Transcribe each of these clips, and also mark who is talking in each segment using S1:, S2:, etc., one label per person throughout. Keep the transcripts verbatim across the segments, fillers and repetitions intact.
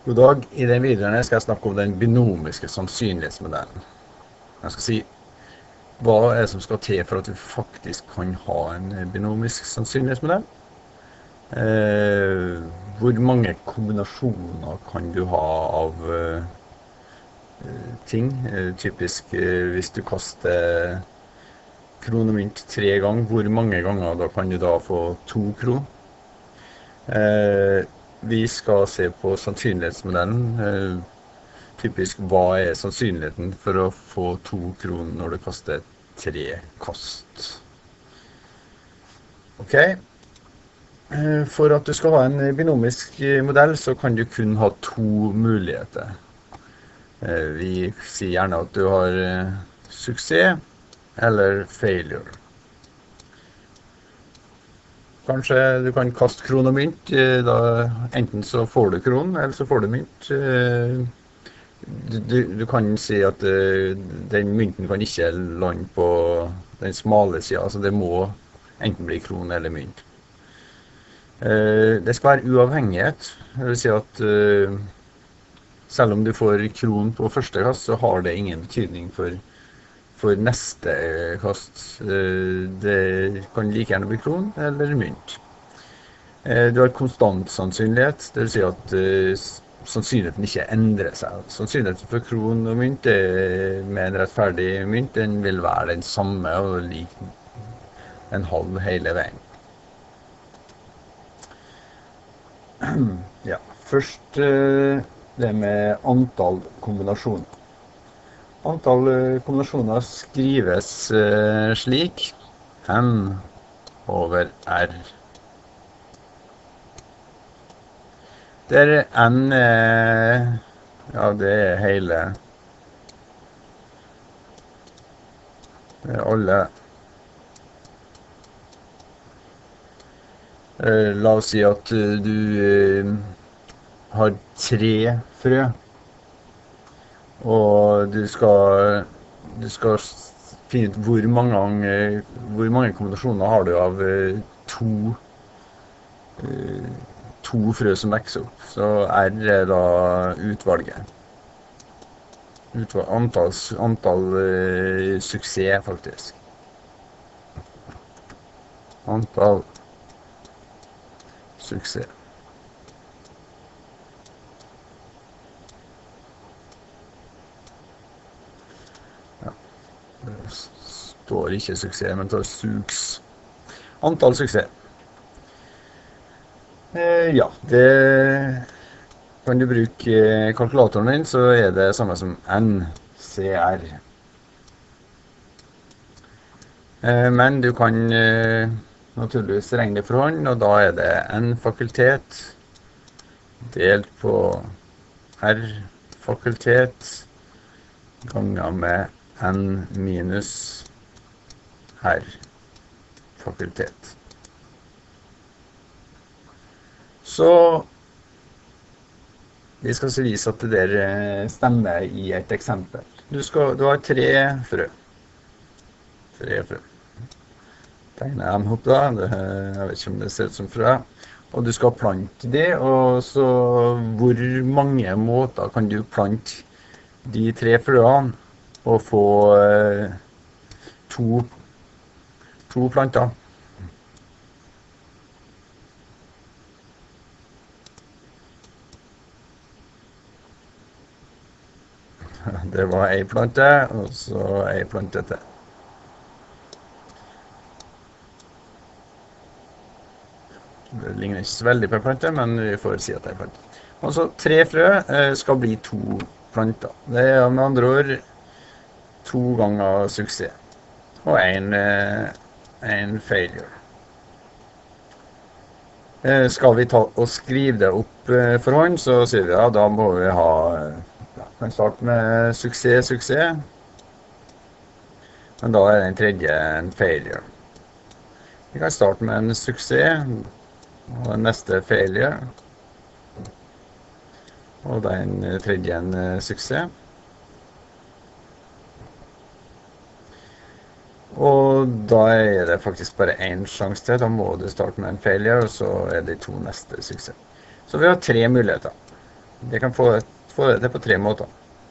S1: God dag, i den videoen skal jeg snakke om den binomiske sannsynlighetsmodellen. Jeg skal si hva er det som skal til for at du faktisk kan ha en binomisk sannsynlighetsmodell. Eh, hvor mange kombinasjoner kan du ha av eh, ting? Eh, typisk eh, hvis du kaster kron og mynt tre ganger, hvor mange ganger da kan du da få to kron? Eh, vi skal se på sannsynlighetsmodellen. Eh, typisk, hva er sannsynligheten for å få to kron når du kaster tre kast? Ok. Eh, for at du skal ha en binomisk modell, så kan du kun ha to muligheter. Eh, vi sier gjerne at du har eh, suksess eller failure. Kanskje du kan kaste kron og mynt, da enten så får du kron, eller så får du mynt. Du, du, du kan si at den mynten kan ikke lande på den smale siden, altså det må enten bli kron eller mynt. Det skal være uavhengighet, det vil si at selv om du får kron på første kast, så har det ingen betydning for For neste kast. Det kan like gjerne bli kron eller mynt. Du har konstant sannsynlighet, det vil si at sannsynligheten ikke endrer seg. Sannsynligheten for kron og mynt med en rettferdig mynt, den vil være den samme og like en halv hele veien. Ja, først det med antall kombinasjoner. Antall kombinasjoner skrives uh, slik, n over r. Der n er, ja, det er hele, det er alle. Uh, la oss si at uh, du uh, har tre frø. Og du skal, du skal finne ut hvor mange, hvor mange kombinasjoner har du av to, to frø som vokser opp. Så R er da utvalget. Utvalg, antall, antall uh, suksess, faktisk. Antall suksess. Det står ikke suksess, men det står suks. Antall suksess. Eh, ja, det kan du bruke kalkulatoren din, så er det samme som N C R. Eh, men du kan eh, naturligvis regne det for hånd, og da er det N fakultet delt på R fakultet ganger med N minus R fakultet. Så vi skal så vise at det der stemmer i et eksempel. Du, skal, du har tre frø. Tre frø. Tegner dem opp da. Det, jeg vet ikke om det ser ut som frø. Og du skal plante det, og så hvor mange måter kan du plante de tre frøene og få eh, to, to planter. Det var en plante, og så en plante til. Det ligner ikke så veldig på en plante, men vi får si at det er en plante. Og så tre frø eh, skal bli to planter. Det er med andre ord to ganger suksess, og en, en failure. Skal vi ta og skrive det opp for hånd, så sier vi ja, da må vi ha, ja, kan starte med suksess, suksess, men da er den tredje en failure. Vi kan starte med en suksess, og den neste failure, og den tredje en suksess. Og da er det faktisk bare en sjanse til. Da må du starte med en failure, og så er det to neste suksess. Så vi har tre muligheter. Det kan få, få det til på tre måter.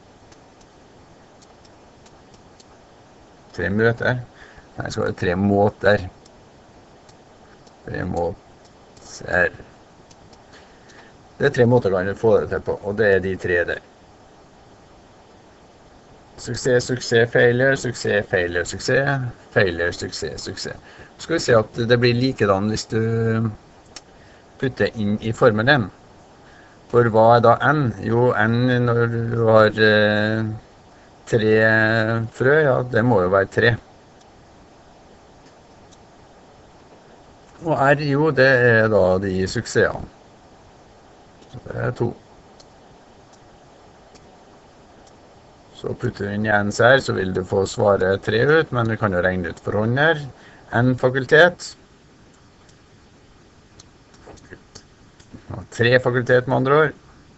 S1: Tre møter. Nei, så var det tre måter. Tre måter. Det er tre måter kan du få det til på, og det er de tre der. Suksess, suksess, failure, suksess, failure, suksess, failure, suksess, suksess. Så skal vi se at det blir likedan hvis du putter inn i formelen. For hva er da n? Jo, n når du har eh, tre frø, ja, det må jo være tre. Og r, jo, det er da de suksessene. Så det er to. Så putter du inn i n's her, så vil du få svaret tre ut, men du kan jo regne ut for hånd her. N-fakultet. Tre fakultet med andre ord.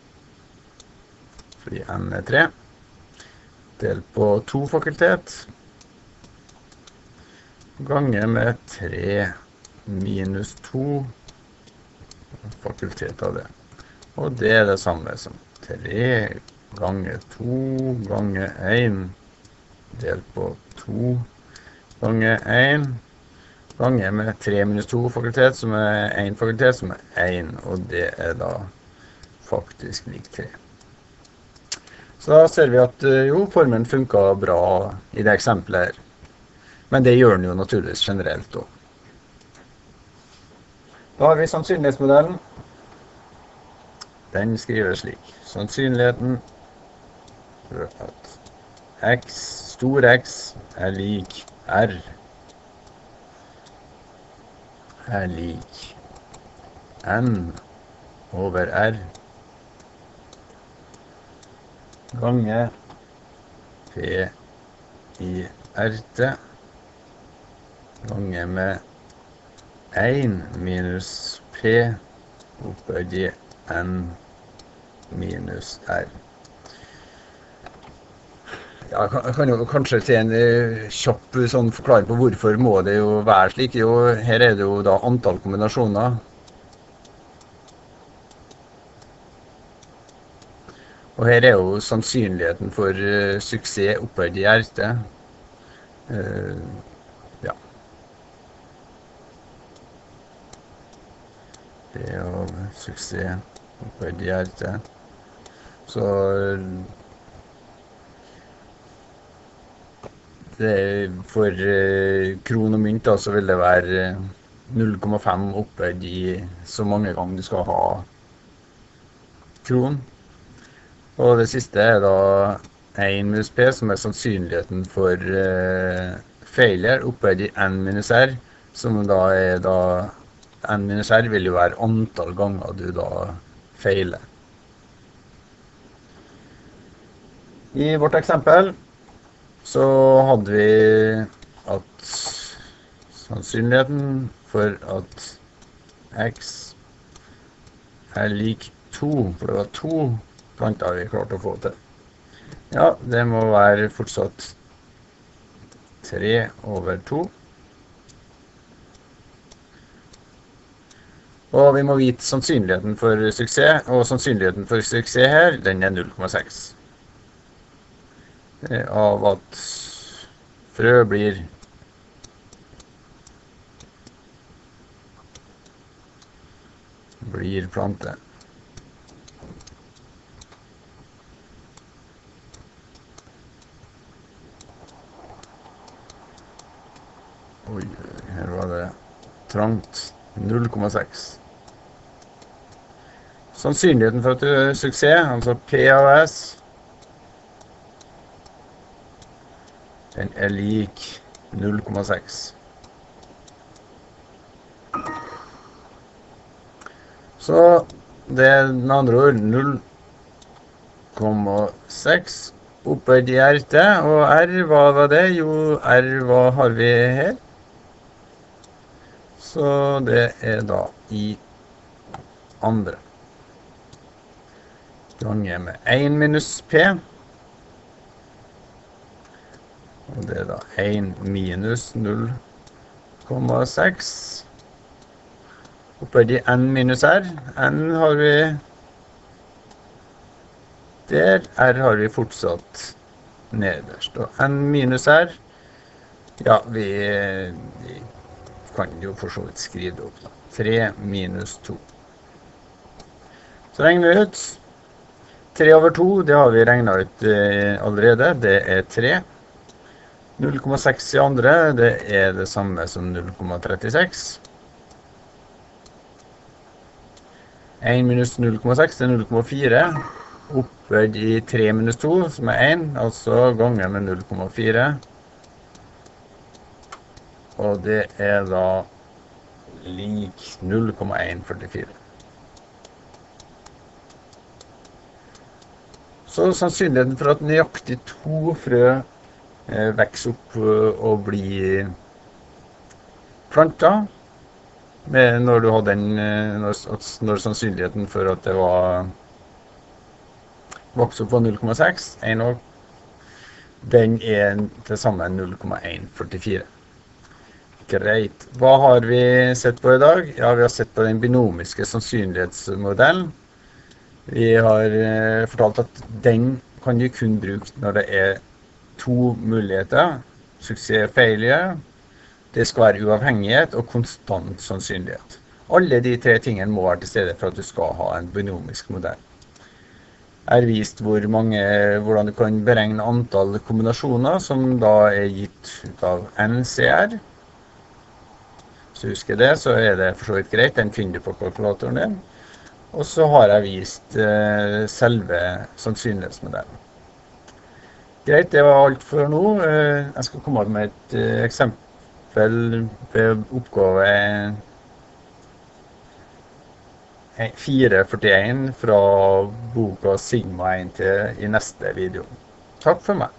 S1: Fordi n er tre. Del på to fakultet. Gange med tre minus to fakultet av det. Og det er det samme som tre ganger to ganger en delt på to ganger en ganger med tre minus to fakultet, som er en fakultet, som er en, og det er da faktisk lik tre. Så da ser vi at jo, formen funket bra i det eksempelet her. Men det gjør den jo naturligvis generelt også. Da har vi sannsynlighetsmodellen. Den skriver slik. Sannsynligheten for at x, stor x, er lik r, er lik n over r, gange p i rt, gange med en minus p oppøyd i n minus r. Ja, jeg kan jo kanskje se en kjapp sånn forklaring på hvorfor må det jo være slik. Jo, her er det jo da antall kombinasjoner. Og her er jo sannsynligheten for uh, suksess opphøyd i rt. Uh, ja. Det er jo suksess opphøyd i rt. Så det, for uh, kron og mynt da, så vil det være null komma fem opphøyd i så mange ganger du skal ha kron. Og det siste er da en minus p, som er sannsynligheten for uh, failure opphøyd i n minus r, som da er da n minus r vil jo være antall ganger du da feiler. I vårt eksempel så hadde vi at sannsynligheten for at x er lik to, for det var to planter vi klarte å få til. Ja, det må være fortsatt tre over to. Og vi må vite sannsynligheten for suksess, og sannsynligheten for suksess her, den er null komma seks. Av at frø blir blir plante. Oi, her var det trangt. null komma seks. Sannsynligheten for at du er suksess, altså P av S, den er lik null komma seks. Så det er med andre ord null komma seks opphøyd i rt, og r, hva var det? Jo, r, hva har vi her? Så det er da i andre. Ganger med en minus p. Og det er da en minus null komma seks. Opphøyd i n minus r. N har vi Der, R har vi fortsatt nederst. Og N minus R, ja, vi, vi kan jo for så vidt skrive det opp da. tre minus to. Så regner vi ut. tre over to, det har vi regnet ut eh, allerede, det er tre. null komma seks i andre, det er det samme som null komma trettiseks. en minus null komma seks, det er null komma fire. Oppverd i tre minus to, som er en, altså ganger med null komma fire. Og det er da lik null komma en førtifire. Så sannsynligheten for at nøyaktig to frø eh, vokser opp og blir plantet, med når du hadde den, når, når sannsynligheten for at det var vokste opp på null komma seks, den er til sammen null komma en førtifire. Greit. Hva har vi sett på i dag? Ja, vi har sett på den binomiske sannsynlighetsmodellen. Vi har eh, fortalt at den kan du kun bruke når det er to muligheter. Suksess, failure. Det skal være uavhengighet og konstant sannsynlighet. Alle de tre tingene må være til stede for at du skal ha en binomisk modell. Jeg har vist hvor mange, hvordan du kan beregne antall kombinasjoner som da er gitt ut av N C R. Hvis du husker det, så er det for så vidt greit, den finner du på kalkulatoren din. Og så har jeg vist eh, selve sannsynlighetsmodellen. Greit, det var alt for nå. Eh, jeg skal komme med et eh, eksempel ved oppgave fire førtien fra boka Sigma en til i neste video. Takk for meg.